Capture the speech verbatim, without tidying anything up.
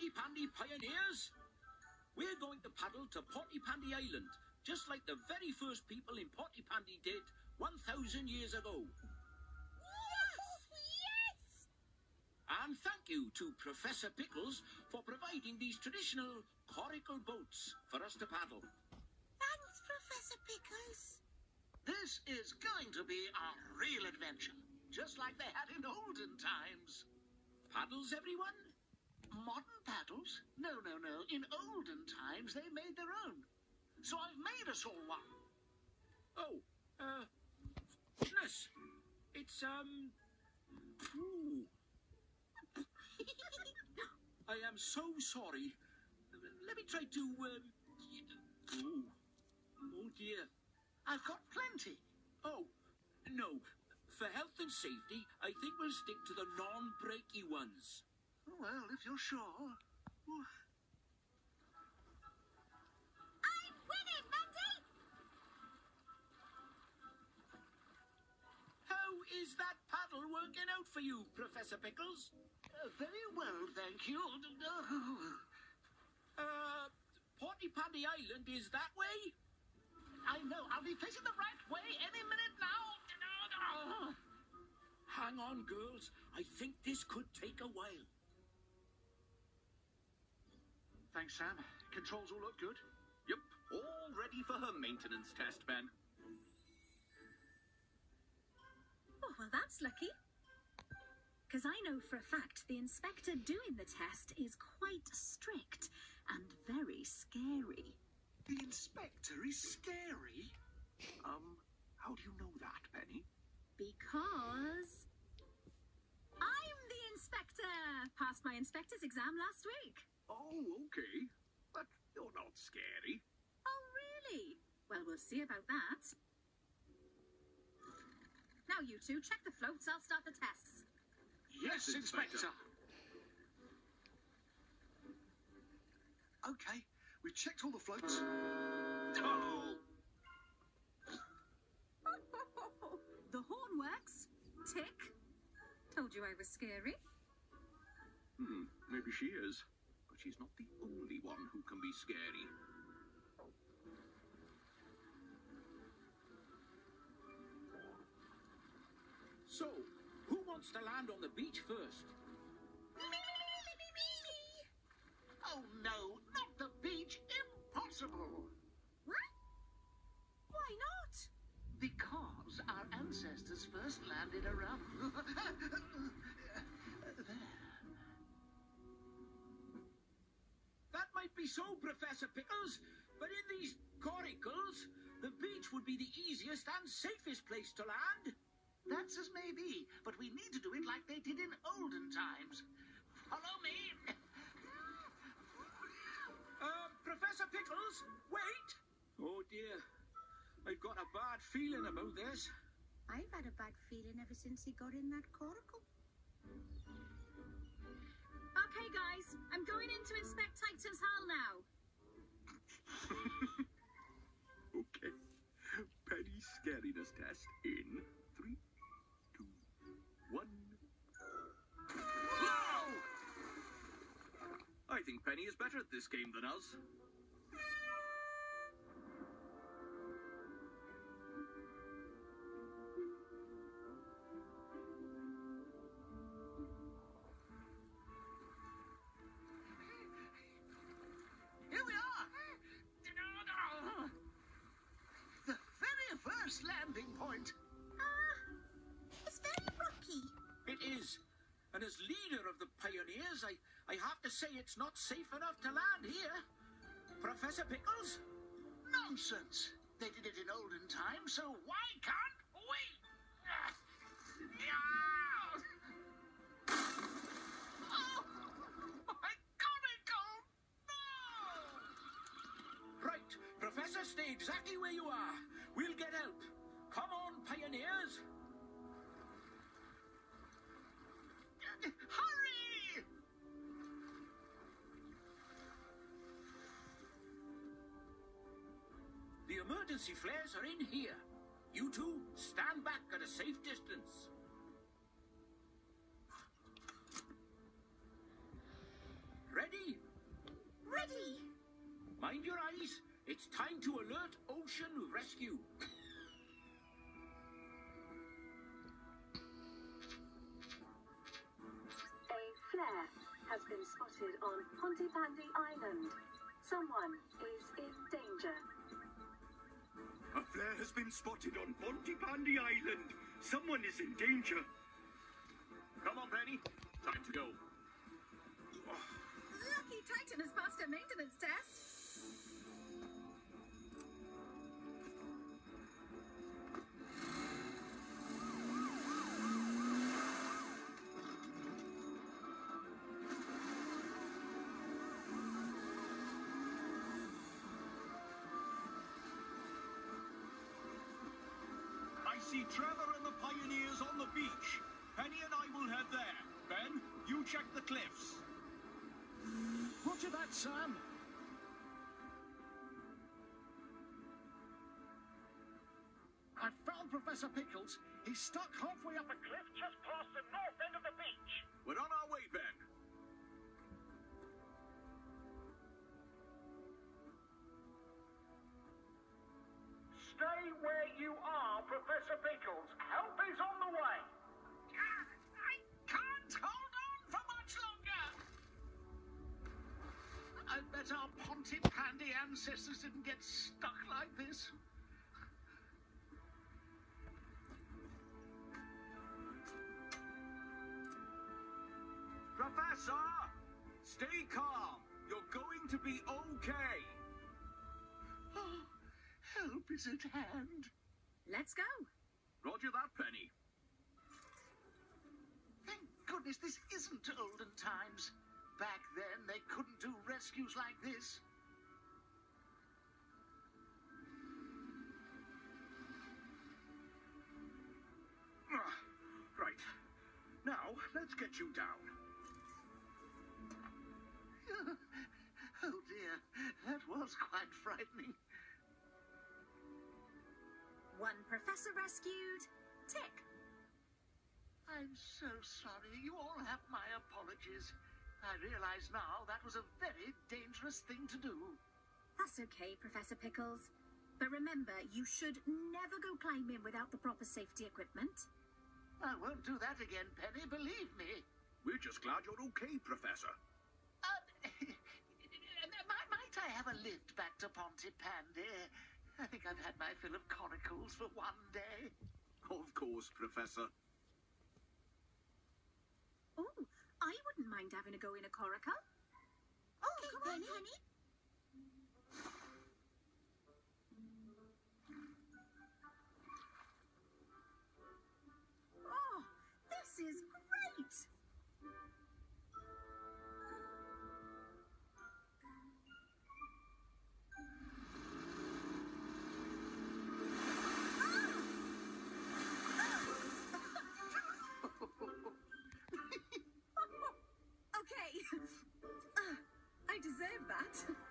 Pontypandy pioneers? We're going to paddle to Pontypandy Island, just like the very first people in Pontypandy did one thousand years ago. Yes! Yes! And thank you to Professor Pickles for providing these traditional coracle boats for us to paddle. Thanks, Professor Pickles. This is going to be a real adventure, just like they had in olden times. Paddles, everyone? Modern paddles? No, no, no. In olden times, they made their own. So I've made us all one. Oh, uh, goodness. It's, um, ooh. I am so sorry. Let me try to, um, ooh. Oh, dear. I've got plenty. Oh, no. For health and safety, I think we'll stick to the non-breaky ones. Well, if you're sure. I'm winning, Mandy! How is that paddle working out for you, Professor Pickles? Uh, very well, thank you. Uh, Pontypandy Island is that way? I know. I'll be facing the right way any minute now. Hang on, girls. I think this could take a while. Thanks, Sam. Controls all look good. Yep, all ready for her maintenance test, Ben. Oh, well, that's lucky. Because I know for a fact the inspector doing the test is quite strict and very scary. The inspector is scary? Um, how do you know that, Penny? Because I'm the inspector. Passed my inspector's exam last week. Oh, okay. But you're not scary. Oh, really? Well, we'll see about that. Now, you two, check the floats. I'll start the tests. Yes, Yes, Inspector. Inspector. Okay, we've checked all the floats. Oh! The horn works. Tick. Told you I was scary. Hmm, maybe she is. But she's not the only one who can be scary. So, who wants to land on the beach first? Oh, no, not the beach. Impossible. What? Why not? Because our ancestors first landed around... there. That might be so, Professor Pickles, but in these coracles, the beach would be the easiest and safest place to land. That's as may be, but we need to do it like they did in olden times. Follow me. Uh, Professor Pickles, wait! Oh, dear. I've got a bad feeling about this. I've had a bad feeling ever since he got in that coracle. Okay, guys, I'm going in to inspect Titan's hull now. Okay. Penny's scariness test in three, two, one. Whoa! I think Penny is better at this game than us. Here we are. The very first landing point. Ah, it's very rocky. It is. And as leader of the pioneers, I, I have to say it's not safe enough to land here. Professor Pickles? Nonsense. They did it in olden times, so why can't we? Oh, my coracle! No! Right, Professor, stay exactly where you are. We'll get help. Come on, pioneers. Hurry! The emergency flares are in here. You two, stand back at a safe distance. Ready? Mind your eyes. It's time to alert Ocean Rescue. A flare has been spotted on Pontypandy Island. Someone is in danger. A flare has been spotted on Pontypandy Island. Someone is in danger. Come on, Penny. Time to go. Lucky Titan has passed her maintenance test. I see Trevor and the Pioneers on the beach. Penny and I will head there. Ben, you check the cliffs. Roger that, Sam. I found Professor Pickles. He's stuck halfway up a cliff just past the north end of the beach. We're on our way, Ben. Stay where you are, Professor Pickles. Help is on the way. I can't hold on for much longer. I bet our Pontypandy ancestors didn't get stuck like this. Professor! Stay calm. You're going to be okay. Oh, help is at hand. Let's go. Roger that, Penny. Thank goodness this isn't olden times. Back then, they couldn't do rescues like this. Ah, right. Now, let's get you down. Oh dear, that was quite frightening. One professor rescued. Tick. I'm so sorry. You all have my apologies. I realize now that was a very dangerous thing to do. That's okay, Professor Pickles. But remember, you should never go climbing without the proper safety equipment. I won't do that again, Penny, believe me. We're just glad you're okay, Professor. Uh, might, might I have a lift back to Pontypandy? I think I've had my fill of coracles for one day. Of course, Professor. Oh, I wouldn't mind having a go in a coracle. Oh, Okay, come on, Penny. Penny. Oh, this is great. Okay. Uh, I deserve that.